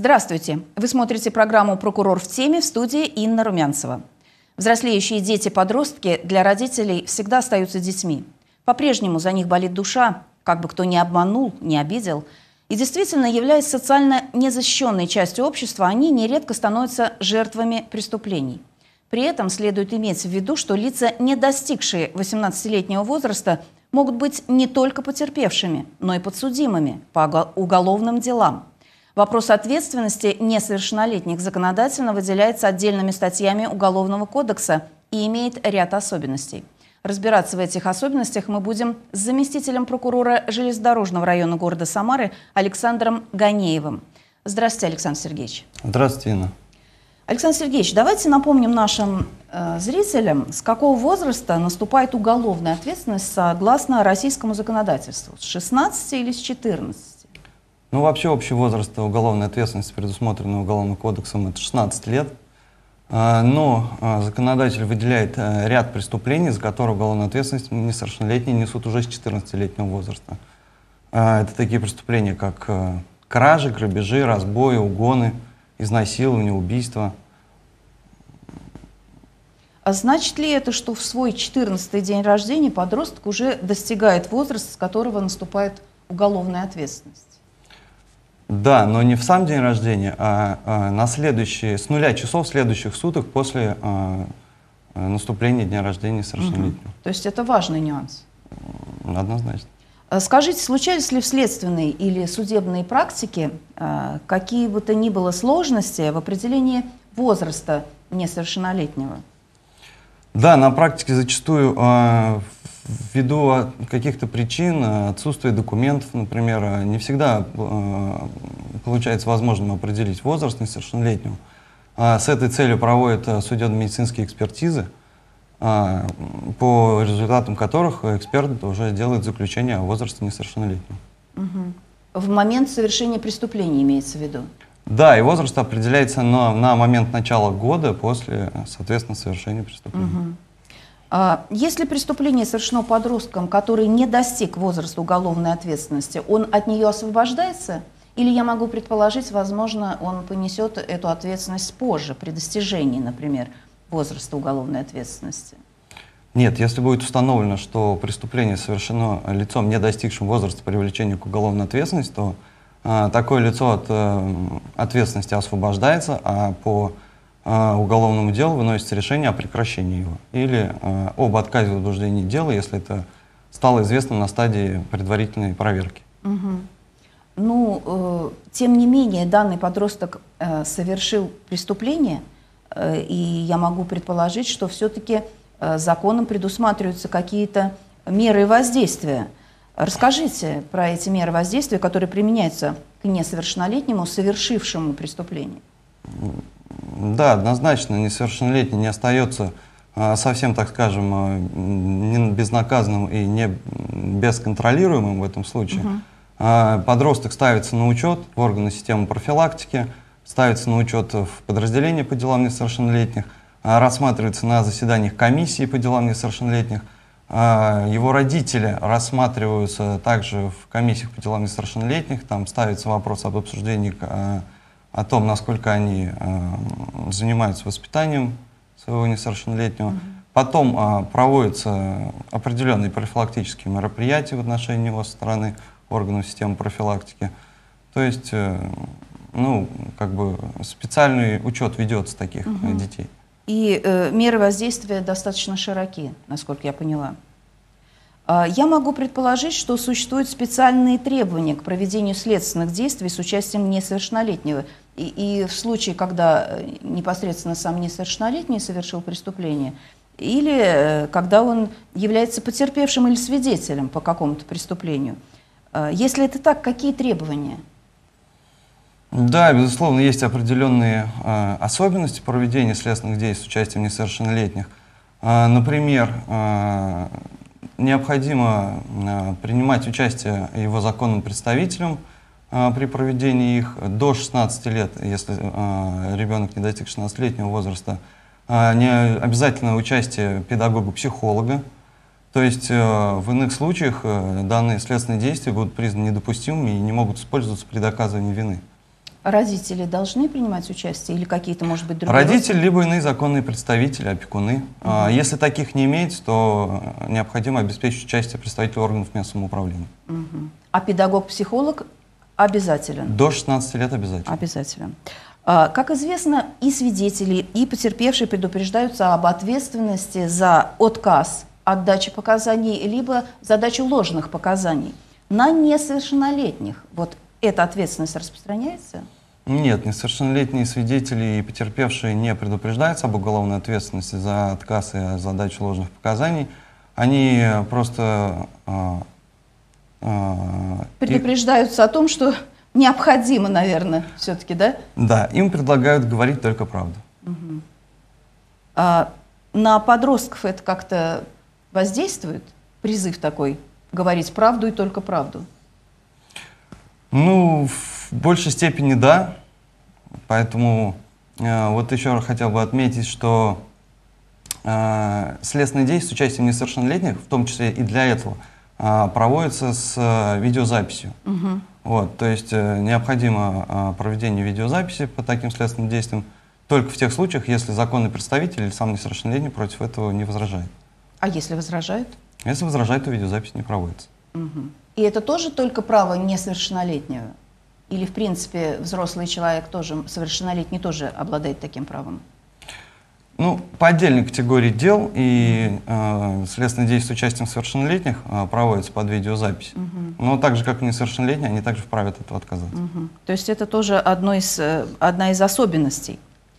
Здравствуйте! Вы смотрите программу «Прокурор в теме», в студии Инна Румянцева. Взрослеющие дети-подростки для родителей всегда остаются детьми. По-прежнему за них болит душа, как бы кто ни обманул, ни обидел. И действительно, являясь социально незащищенной частью общества, они нередко становятся жертвами преступлений. При этом следует иметь в виду, что лица, не достигшие 18-летнего возраста, могут быть не только потерпевшими, но и подсудимыми по уголовным делам. Вопрос ответственности несовершеннолетних законодательно выделяется отдельными статьями Уголовного кодекса и имеет ряд особенностей. Разбираться в этих особенностях мы будем с заместителем прокурора железнодорожного района города Самары Александром Ганеевым. Здравствуйте, Александр Сергеевич. Здравствуйте, Инна. Александр Сергеевич, давайте напомним нашим зрителям, с какого возраста наступает уголовная ответственность согласно российскому законодательству. С 16 или с 14? Ну, вообще, общий возраст уголовной ответственности, предусмотренный Уголовным кодексом, это 16 лет. Но законодатель выделяет ряд преступлений, за которые уголовную ответственность несовершеннолетние несут уже с 14-летнего возраста. Это такие преступления, как кражи, грабежи, разбои, угоны, изнасилование, убийство. А значит ли это, что в свой 14-й день рождения подросток уже достигает возраста, с которого наступает уголовная ответственность? Да, но не в сам день рождения, а на следующие, с 0 часов следующих суток после наступления дня рождения совершеннолетнего. То есть это важный нюанс? Однозначно. Скажите, случались ли в следственной или судебной практике какие бы то ни было сложности в определении возраста несовершеннолетнего? Да, на практике зачастую ввиду каких-то причин, отсутствия документов, например, не всегда получается возможным определить возраст несовершеннолетнего. С этой целью проводят судебно-медицинские экспертизы, по результатам которых эксперт уже делает заключение о возрасте несовершеннолетнего. В момент совершения преступления имеется в виду? Да, и возраст определяется на момент начала года после, соответственно, совершения преступления. Если преступление совершено подростком, который не достиг возраста уголовной ответственности, он от нее освобождается? Или я могу предположить, возможно, он понесет эту ответственность позже, при достижении, например, возраста уголовной ответственности? Нет, если будет установлено, что преступление совершено лицом, не достигшим возраста привлечения к уголовной ответственности, то такое лицо от ответственности освобождается, а по уголовному делу выносится решение о прекращении его или об отказе в возбуждении дела, если это стало известно на стадии предварительной проверки. Ну, тем не менее, данный подросток совершил преступление, и я могу предположить, что все-таки законом предусматриваются какие-то меры воздействия. Расскажите про эти меры воздействия, которые применяются к несовершеннолетнему, совершившему преступление. Да, однозначно, несовершеннолетний не остается совсем, так скажем, не безнаказанным и не бесконтролируемым в этом случае. Подросток ставится на учет в органы системы профилактики, ставится на учет в подразделение по делам несовершеннолетних, рассматривается на заседаниях комиссии по делам несовершеннолетних. Его родители рассматриваются также в комиссиях по делам несовершеннолетних, там ставится вопрос об обсуждении о том, насколько они занимаются воспитанием своего несовершеннолетнего. Потом проводятся определенные профилактические мероприятия в отношении его со стороны органов системы профилактики. То есть, ну, как бы специальный учет ведется таких детей. И меры воздействия достаточно широки, насколько я поняла. Я могу предположить, что существуют специальные требования к проведению следственных действий с участием несовершеннолетнего. И в случае, когда непосредственно сам несовершеннолетний совершил преступление, или когда он является потерпевшим или свидетелем по какому-то преступлению. Если это так, какие требования? Да, безусловно, есть определенные особенности проведения следственных действий с участием несовершеннолетних. Например, необходимо принимать участие его законным представителем при проведении их до 16 лет, если ребенок не достиг 16-летнего возраста. Не обязательно участие педагога-психолога. То есть в иных случаях данные следственные действия будут признаны недопустимыми и не могут использоваться при доказывании вины. Родители должны принимать участие или какие-то, может быть, другие Родители, либо иные законные представители, опекуны. Если таких не имеется, то необходимо обеспечить участие представителей органов местного самоуправления. А педагог-психолог обязателен? До 16 лет обязательно. Обязателен. Как известно, и свидетели, и потерпевшие предупреждаются об ответственности за отказ от дачи показаний, либо за дачу ложных показаний на несовершеннолетних. Вот эта ответственность распространяется? Нет, несовершеннолетние свидетели и потерпевшие не предупреждаются об уголовной ответственности за отказ и за дачу ложных показаний. Они просто... предупреждаются о том, что необходимо, наверное, все-таки, да? Да, им предлагают говорить только правду. На подростков это как-то воздействует? Призыв такой, говорить правду и только правду? Ну, в большей степени да. Поэтому вот еще хотел бы отметить, что следственные действия с участием несовершеннолетних, в том числе и для этого, проводятся с видеозаписью. Вот, то есть необходимо проведение видеозаписи по таким следственным действиям только в тех случаях, если законный представитель или сам несовершеннолетний против этого не возражает. А если возражают? Если возражает, то видеозапись не проводится. И это тоже только право несовершеннолетнего? Или, в принципе, взрослый человек тоже, совершеннолетний, тоже обладает таким правом? Ну, по отдельной категории дел и следственные действия с участием совершеннолетних проводятся под видеозапись. Но так же, как и несовершеннолетние, они также вправе от этого отказаться. То есть это тоже одна из особенностей.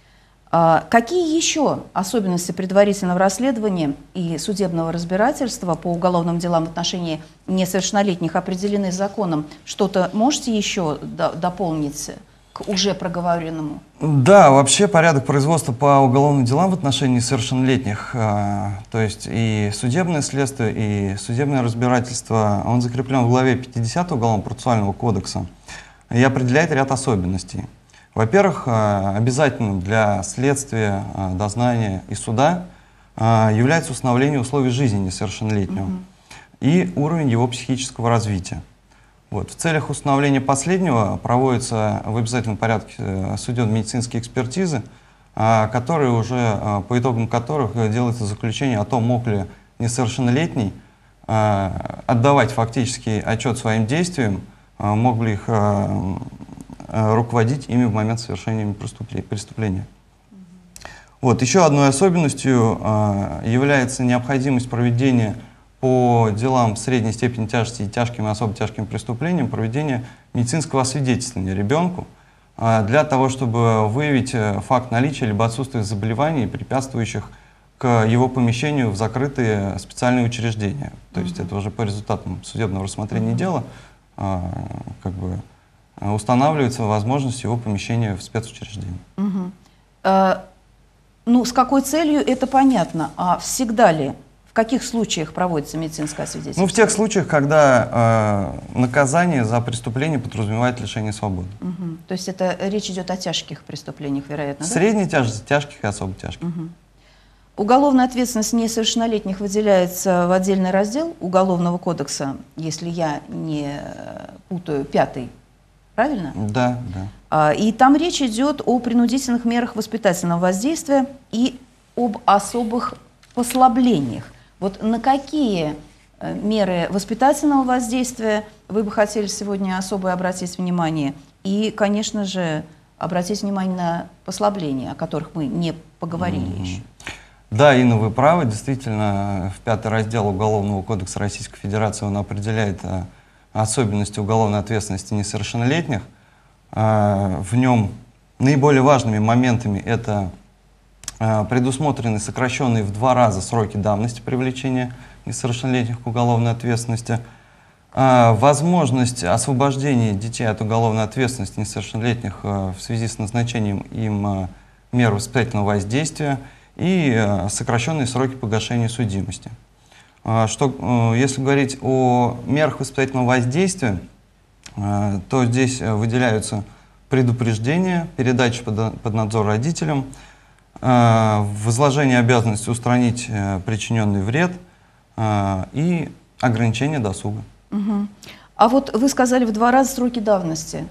Какие еще особенности предварительного расследования и судебного разбирательства по уголовным делам в отношении несовершеннолетних определены законом? Что-то можете еще дополнить к уже проговоренному? Да, вообще порядок производства по уголовным делам в отношении несовершеннолетних, то есть и судебное следствие, и судебное разбирательство, он закреплен в главе 50 Уголовно-процессуального кодекса и определяет ряд особенностей. Во-первых, обязательным для следствия, дознания и суда является установление условий жизни несовершеннолетнего и уровень его психического развития. Вот. В целях установления последнего проводятся в обязательном порядке судебно-медицинские экспертизы, которые уже, по итогам которых делается заключение о том, мог ли несовершеннолетний отдавать фактически отчет своим действиям, мог ли их руководить ими в момент совершения преступления. Вот. Еще одной особенностью является необходимость проведения по делам средней степени тяжести и тяжким и особо тяжким преступлениям проведения медицинского освидетельствования ребенку для того, чтобы выявить факт наличия либо отсутствия заболеваний, препятствующих к его помещению в закрытые специальные учреждения. То есть это уже по результатам судебного рассмотрения дела как бы устанавливается возможность его помещения в спецучреждение. Ну, с какой целью, это понятно. А всегда ли? В каких случаях проводится медицинское освидетельствование? Ну, в тех случаях, когда наказание за преступление подразумевает лишение свободы. То есть это речь идет о тяжких преступлениях, вероятно, да? Средней тяжести, тяжких и особо тяжких. Уголовная ответственность несовершеннолетних выделяется в отдельный раздел Уголовного кодекса, если я не путаю, 5-й. Правильно? Да, да. И там речь идет о принудительных мерах воспитательного воздействия и об особых послаблениях. Вот на какие меры воспитательного воздействия вы бы хотели сегодня особо обратить внимание? И, конечно же, обратить внимание на послабления, о которых мы не поговорили еще. Да, Инна, вы правы. Действительно, в 5-й раздел Уголовного кодекса Российской Федерации он определяет особенности уголовной ответственности несовершеннолетних. В нем наиболее важными моментами это предусмотрены сокращенные в 2 раза сроки давности привлечения несовершеннолетних к уголовной ответственности, возможность освобождения детей от уголовной ответственности несовершеннолетних в связи с назначением им мер воспитательного воздействия и сокращенные сроки погашения судимости. Если говорить о мерах воспитательного воздействия, то здесь выделяются предупреждения, передача под надзор родителям, возложение обязанности устранить причиненный вред и ограничение досуга. А вот вы сказали в 2 раза сроки давности.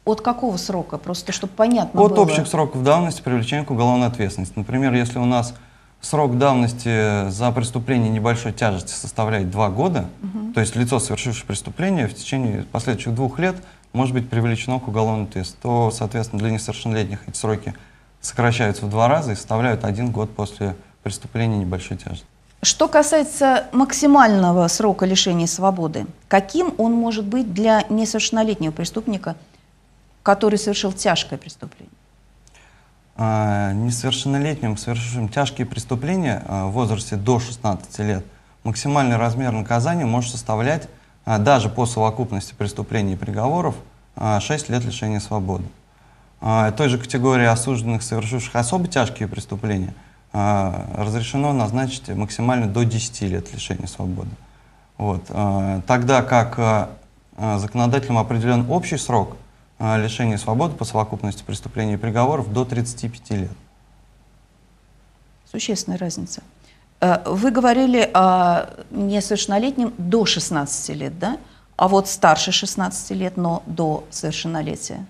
от какого срока? Просто чтобы понятно От было. общих сроков давности привлечения к уголовной ответственности. Например, если у нас срок давности за преступление небольшой тяжести составляет 2 года, то есть лицо, совершившее преступление, в течение последующих 2 лет может быть привлечено к уголовной ответственности, то, соответственно, для несовершеннолетних эти сроки сокращаются в 2 раза и составляют 1 год после преступления небольшой тяжести. Что касается максимального срока лишения свободы, каким он может быть для несовершеннолетнего преступника, который совершил тяжкое преступление? Несовершеннолетним, совершившим тяжкие преступления в возрасте до 16 лет, максимальный размер наказания может составлять, даже по совокупности преступлений и приговоров, 6 лет лишения свободы. Той же категории осужденных, совершивших особо тяжкие преступления, разрешено назначить максимально до 10 лет лишения свободы. Вот. Тогда как законодателем определен общий срок лишения свободы по совокупности преступлений и приговоров до 35 лет. Существенная разница. Вы говорили о несовершеннолетнем до 16 лет, да? А вот старше 16 лет, но до совершеннолетия?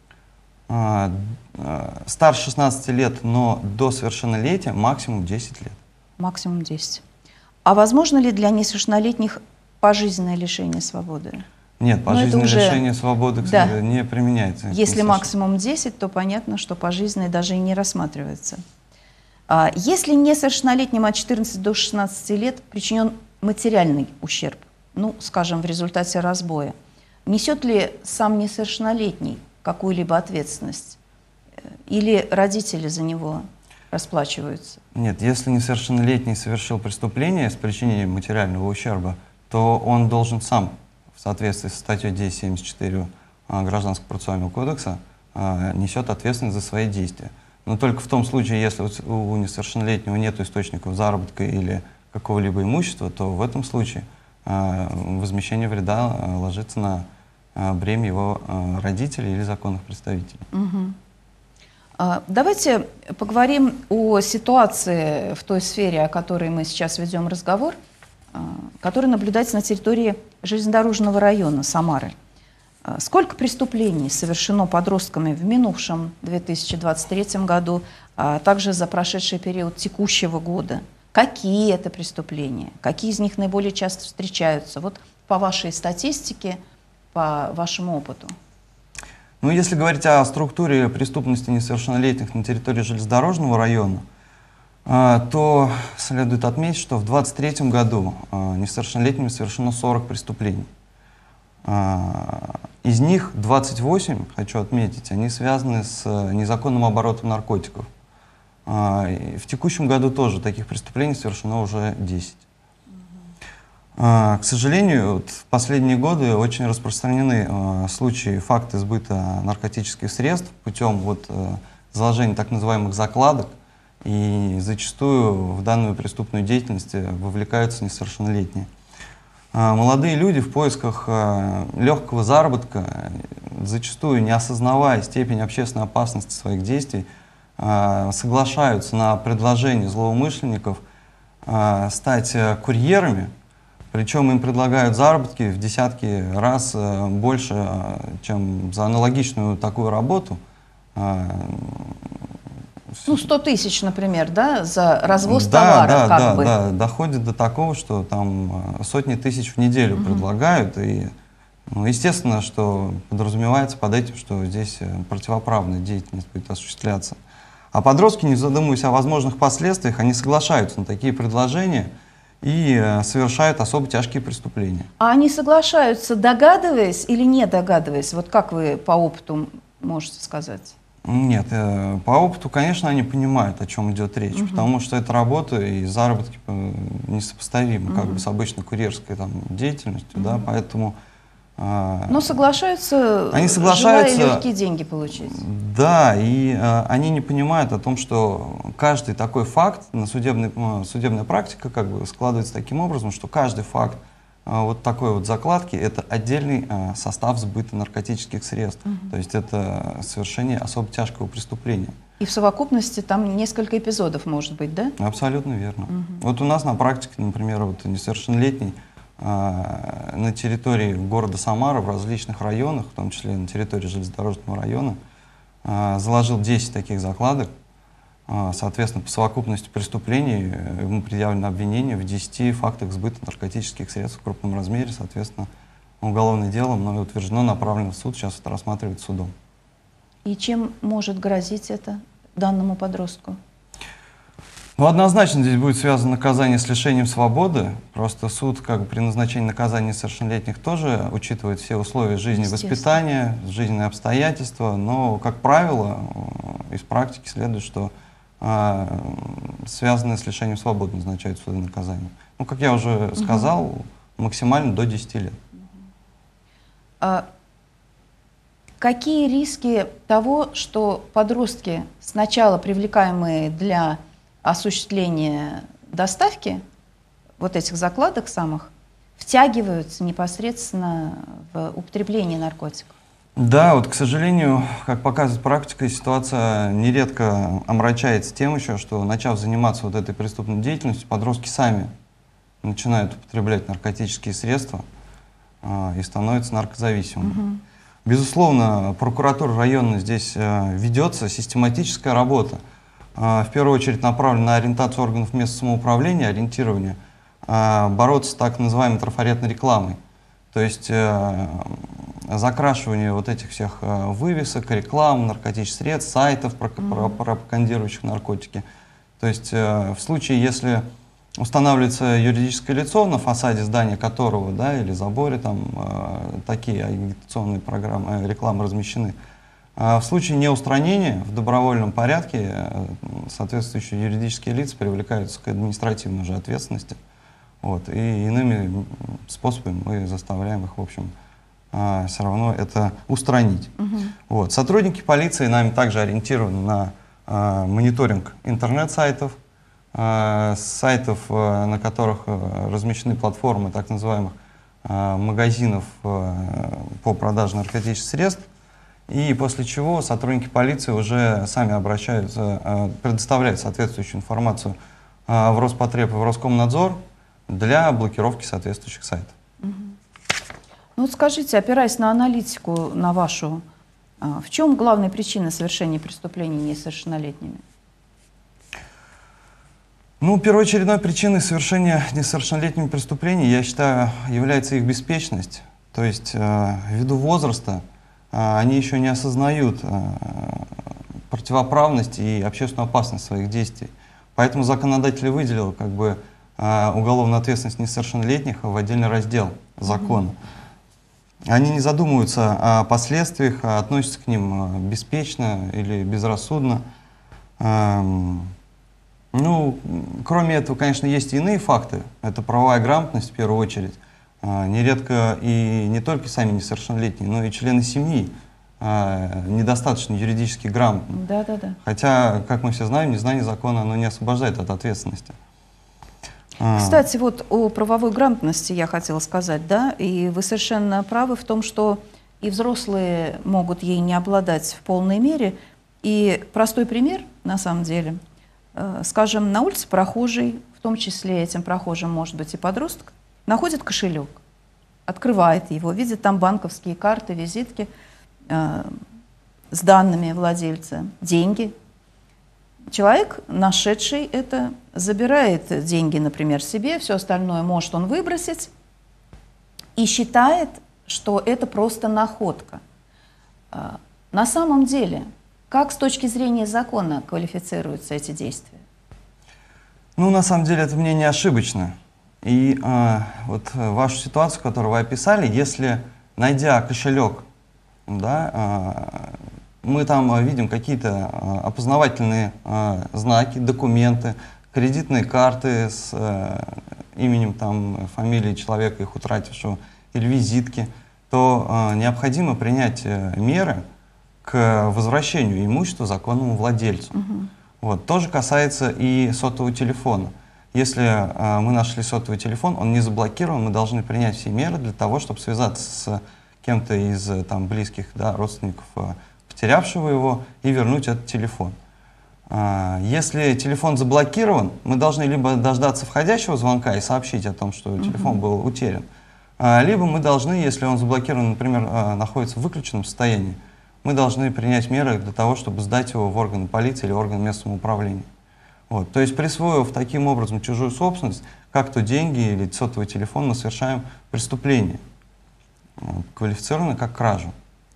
Старше 16 лет, но до совершеннолетия максимум 10 лет. Максимум 10. А возможно ли для несовершеннолетних пожизненное лишение свободы? Нет, пожизненное лишение свободы, кстати, не применяется. Если максимум 10, то понятно, что пожизненное даже и не рассматривается. Если несовершеннолетним от 14 до 16 лет причинен материальный ущерб, ну, скажем, в результате разбоя, несет ли сам несовершеннолетний какую-либо ответственность? Или родители за него расплачиваются? Нет, если несовершеннолетний совершил преступление с причинением материального ущерба, то он должен сам, в соответствии со статьей 1074 Гражданского процессуального кодекса, несет ответственность за свои действия. Но только в том случае, если у несовершеннолетнего нет источников заработка или какого-либо имущества, то в этом случае возмещение вреда ложится на бремя его родителей или законных представителей. Давайте поговорим о ситуации в той сфере, о которой мы сейчас ведем разговор, которая наблюдается на территории железнодорожного района Самары. Сколько преступлений совершено подростками в минувшем 2023 году, а также за прошедший период текущего года? Какие это преступления? Какие из них наиболее часто встречаются? Вот по вашей статистике, по вашему опыту. Ну, если говорить о структуре преступности несовершеннолетних на территории железнодорожного района, то следует отметить, что в 2023 году несовершеннолетними совершено 40 преступлений. Из них 28, хочу отметить, они связаны с незаконным оборотом наркотиков. В текущем году тоже таких преступлений совершено уже 10. К сожалению, вот в последние годы очень распространены случаи, факты сбыта наркотических средств путем заложения так называемых закладок, и зачастую в данную преступную деятельность вовлекаются несовершеннолетние. Молодые люди в поисках легкого заработка, зачастую не осознавая степень общественной опасности своих действий, соглашаются на предложение злоумышленников стать курьерами, причем им предлагают заработки в десятки раз больше, чем за аналогичную такую работу. Ну, 100 тысяч, например, да, за развоз товара, как бы. Да, доходит до такого, что там сотни тысяч в неделю предлагают, и, ну, естественно, что подразумевается под этим, что здесь противоправная деятельность будет осуществляться. А подростки, не задумываясь о возможных последствиях, они соглашаются на такие предложения и совершают особо тяжкие преступления. А они соглашаются, догадываясь или не догадываясь? Вот как вы по опыту можете сказать? Нет, по опыту, конечно, они понимают, о чем идет речь, потому что это работа и заработки несопоставимы как бы с обычной курьерской деятельностью, да, поэтому... Но соглашаются, они соглашаются, желая легкие деньги получить. Да, и они не понимают о том, что каждый такой факт, судебная практика как бы складывается таким образом, что каждый факт вот такой вот закладки — это отдельный состав сбыта наркотических средств. То есть это совершение особо тяжкого преступления. И в совокупности там несколько эпизодов может быть, да? Абсолютно верно. Вот у нас на практике, например, вот несовершеннолетний на территории города Самара, в различных районах, в том числе на территории железнодорожного района, заложил 10 таких закладок. Соответственно, по совокупности преступлений ему предъявлено обвинение в 10 фактах сбыта наркотических средств в крупном размере. Соответственно, уголовное дело мною утверждено, направлено в суд, сейчас это рассматривается судом. И чем может грозить это данному подростку? Ну, однозначно здесь будет связано наказание с лишением свободы. Просто суд, как бы, при назначении наказания несовершеннолетних тоже учитывает все условия жизни, воспитания, жизненные обстоятельства. Но, как правило, из практики следует, что связанные с лишением свободы назначают суды наказания. Ну, как я уже сказал, максимально до 10 лет. Какие риски того, что подростки, сначала привлекаемые для осуществления доставки вот этих закладок самых, втягиваются непосредственно в употребление наркотиков? Да, вот, к сожалению, как показывает практика, ситуация нередко омрачается тем еще, что, начав заниматься вот этой преступной деятельностью, подростки сами начинают употреблять наркотические средства и становятся наркозависимыми. Безусловно, прокуратура района здесь ведется систематическая работа. В первую очередь направлена на ориентацию органов местного самоуправления, ориентирование, бороться с так называемой трафаретной рекламой. То есть закрашивание вот этих всех вывесок, реклам, наркотических средств, сайтов, пропагандирующих наркотики. То есть в случае, если устанавливается юридическое лицо, на фасаде здания которого, да, или заборе там такие агитационные программы, рекламы размещены, в случае неустранения в добровольном порядке соответствующие юридические лица привлекаются к административной уже ответственности. Вот, и иными способами мы заставляем их, в общем, все равно это устранить. Вот. Сотрудники полиции нами также ориентированы на мониторинг интернет-сайтов, сайтов, на которых размещены платформы так называемых магазинов по продаже наркотических средств. И после чего сотрудники полиции уже сами обращаются, предоставляют соответствующую информацию в Роспотреб и в Роскомнадзор для блокировки соответствующих сайтов. Ну вот скажите, опираясь на аналитику, на вашу, в чем главная причина совершения преступлений несовершеннолетними? Ну, первоочередной причиной совершения несовершеннолетними преступлений, я считаю, является их беспечность. То есть ввиду возраста они еще не осознают противоправность и общественную опасность своих действий. Поэтому законодатель выделил как бы уголовную ответственность несовершеннолетних в отдельный раздел закона. Они не задумываются о последствиях, относятся к ним беспечно или безрассудно. Ну, кроме этого, конечно, есть и иные факты. Это правовая грамотность в первую очередь. Нередко и не только сами несовершеннолетние, но и члены семьи недостаточно юридически грамотны. Да. Хотя, как мы все знаем, незнание закона оно не освобождает от ответственности. Кстати, вот о правовой грамотности я хотела сказать, да, и вы совершенно правы в том, что и взрослые могут ей не обладать в полной мере. И простой пример, на самом деле, скажем, на улице прохожий, в том числе этим прохожим может быть и подросток, находит кошелек, открывает его, видит там банковские карты, визитки с данными владельца, деньги. Человек, нашедший это, забирает деньги, например, себе, все остальное может он выбросить и считает, что это просто находка. На самом деле, как с точки зрения закона квалифицируются эти действия? Ну, на самом деле, это мнение ошибочно. И вот вашу ситуацию, которую вы описали, если, найдя кошелек, да, мы там видим какие-то опознавательные знаки, документы, кредитные карты с именем, там, фамилией человека, их утратившего, или визитки, то необходимо принять меры к возвращению имущества законному владельцу. Вот. То же касается и сотового телефона. Если мы нашли сотовый телефон, он не заблокирован, мы должны принять все меры для того, чтобы связаться с кем-то из близких, да, родственников потерявшего его и вернуть этот телефон. Если телефон заблокирован, мы должны либо дождаться входящего звонка и сообщить о том, что телефон был утерян, либо мы должны, если он заблокирован, например, находится в выключенном состоянии, мы должны принять меры для того, чтобы сдать его в органы полиции или органы местного управления. Вот. То есть, присвоив таким образом чужую собственность, как то деньги или сотовый телефон, мы совершаем преступление, квалифицированное как кражу.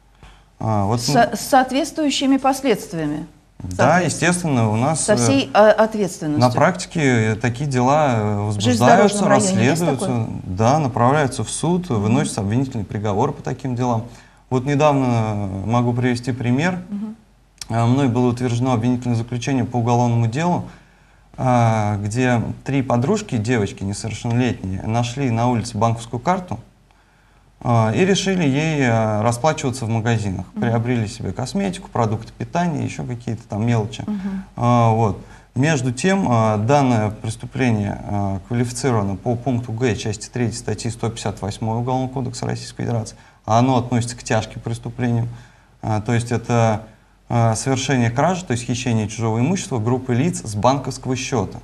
С соответствующими последствиями. Да, естественно, у нас со всей ответственностью. На практике такие дела возбуждаются, расследуются, да, направляются в суд, выносятся обвинительные приговоры по таким делам. Вот недавно могу привести пример. Мной было утверждено обвинительное заключение по уголовному делу, где 3 подружки, девочки несовершеннолетние, нашли на улице банковскую карту и решили ей расплачиваться в магазинах. Приобрели себе косметику, продукты питания, еще какие-то там мелочи. Вот. Между тем, данное преступление квалифицировано по пункту Г части 3 статьи 158 Уголовного кодекса Российской Федерации. Оно относится к тяжким преступлениям. То есть это совершение кражи, то есть хищение чужого имущества группы лиц с банковского счета.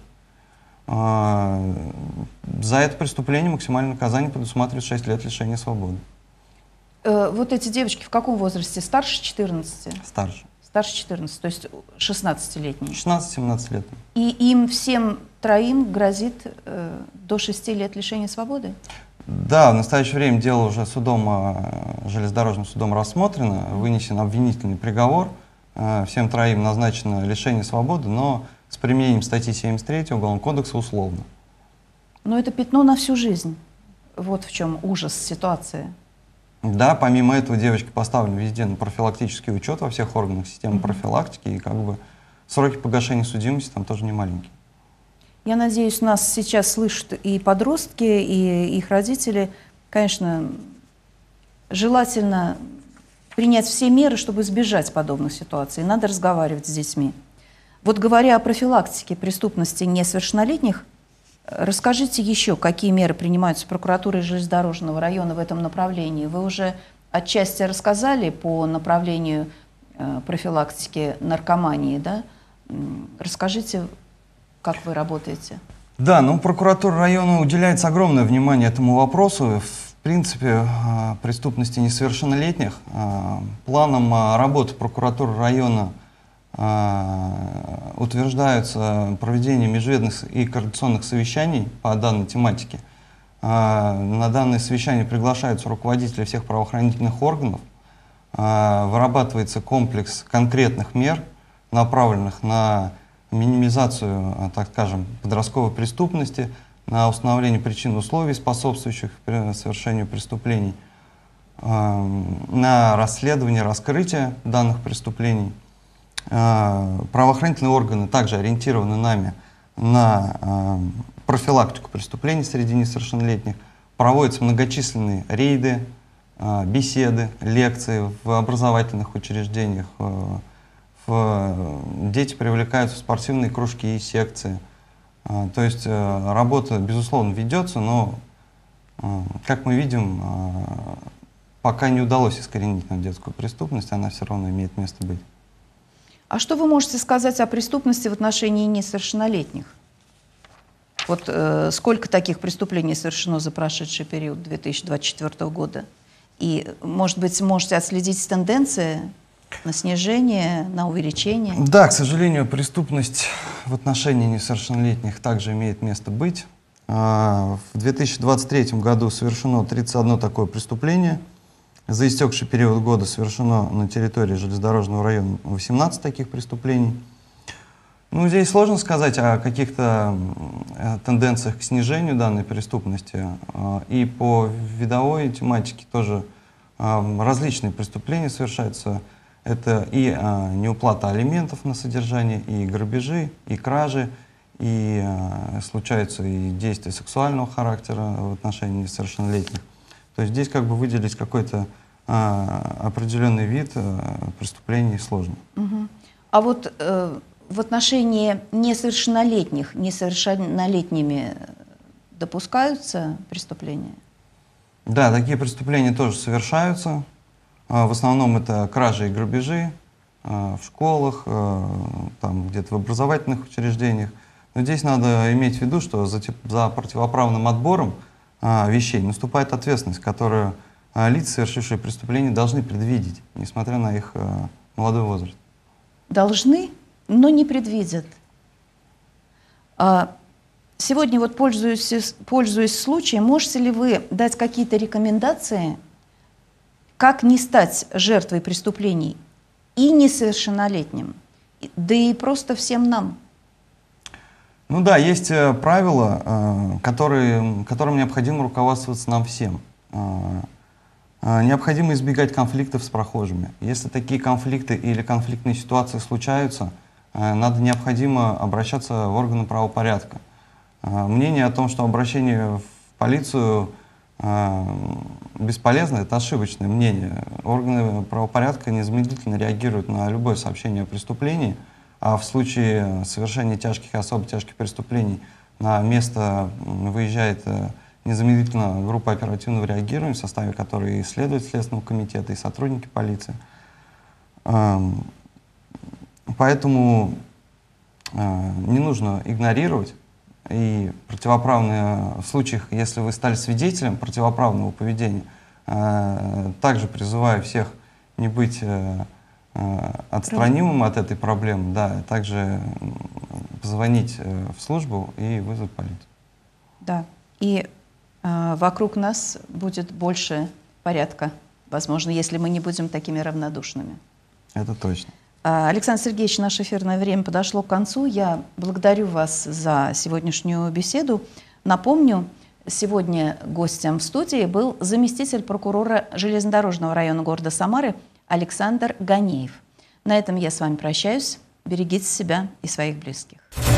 За это преступление максимальное наказание предусматривает 6 лет лишения свободы. Вот эти девочки в каком возрасте? Старше 14? Старше. Старше 14, то есть 16-летние. 16-17 лет. И им всем троим грозит до 6 лет лишения свободы? Да, в настоящее время дело уже судом, железнодорожным судом рассмотрено, вынесен обвинительный приговор. Всем троим назначено лишение свободы, но с применением статьи 73 Уголовного кодекса условно. Но это пятно на всю жизнь. Вот в чем ужас ситуации. Да, помимо этого девочки поставлены везде на профилактический учет во всех органах системы профилактики, и как бы сроки погашения судимости там тоже не маленькие. Я надеюсь, нас сейчас слышат и подростки, и их родители. Конечно, желательно принять все меры, чтобы избежать подобных ситуаций. Надо разговаривать с детьми. Вот говоря о профилактике преступности несовершеннолетних, расскажите еще, какие меры принимаются прокуратурой железнодорожного района в этом направлении. Вы уже отчасти рассказали по направлению профилактики наркомании, да? Расскажите, как вы работаете? Да, ну, прокуратура района уделяется огромное внимание этому вопросу. В принципе, преступности несовершеннолетних. Планом работы прокуратуры района утверждается проведение межведомственных и координационных совещаний по данной тематике. На данные совещания приглашаются руководители всех правоохранительных органов. Вырабатывается комплекс конкретных мер, направленных на минимизацию, так скажем, подростковой преступности, на установление причин и условий, способствующих совершению преступлений, на расследование, раскрытие данных преступлений. Правоохранительные органы также ориентированы нами на профилактику преступлений среди несовершеннолетних. Проводятся многочисленные рейды, беседы, лекции в образовательных учреждениях. Дети привлекаются в спортивные кружки и секции. То есть работа, безусловно, ведется, но, как мы видим, пока не удалось искоренить детскую преступность, она все равно имеет место быть. А что вы можете сказать о преступности в отношении несовершеннолетних? Вот сколько таких преступлений совершено за прошедший период 2024 года? И, может быть, можете отследить тенденции на снижение, на увеличение? Да, к сожалению, преступность в отношении несовершеннолетних также имеет место быть. В 2023 году совершено 31 такое преступление. За истекший период года совершено на территории железнодорожного района 18 таких преступлений. Ну, здесь сложно сказать о каких-то тенденциях к снижению данной преступности. И по видовой тематике тоже различные преступления совершаются. Это и неуплата алиментов на содержание, и грабежи, и кражи, и случаются и действия сексуального характера в отношении несовершеннолетних. То есть здесь как бы выделить какой-то определенный вид преступлений сложно. А вот в отношении несовершеннолетних, несовершеннолетними допускаются преступления? Да, такие преступления тоже совершаются. В основном это кражи и грабежи. в школах, там где-то в образовательных учреждениях. Но здесь надо иметь в виду, что за противоправным отбором вещей наступает ответственность, которую лица, совершившие преступление, должны предвидеть, несмотря на их молодой возраст. Должны, но не предвидят. Сегодня, вот пользуясь случаем, можете ли вы дать какие-то рекомендации, как не стать жертвой преступлений и несовершеннолетним, да и просто всем нам? Ну да, есть правила, которым необходимо руководствоваться нам всем. Необходимо избегать конфликтов с прохожими. Если такие конфликты или конфликтные ситуации случаются, необходимо обращаться в органы правопорядка. Мнение о том, что обращение в полицию бесполезно, это ошибочное мнение. Органы правопорядка незамедлительно реагируют на любое сообщение о преступлении, а в случае совершения тяжких и особо тяжких преступлений на место выезжает незамедлительно группа оперативного реагирования, в составе которой и следователь Следственного комитета, и сотрудники полиции. Поэтому не нужно игнорировать. И в случаях, если вы стали свидетелем противоправного поведения, также призываю всех не быть отстранимым от этой проблемы, да, также позвонить в службу и вызвать полицию. Да, и вокруг нас будет больше порядка, возможно, если мы не будем такими равнодушными. Это точно. Александр Сергеевич, наше эфирное время подошло к концу. Я благодарю вас за сегодняшнюю беседу. Напомню, сегодня гостем в студии был заместитель прокурора железнодорожного района города Самары Александр Ганеев. На этом я с вами прощаюсь. Берегите себя и своих близких.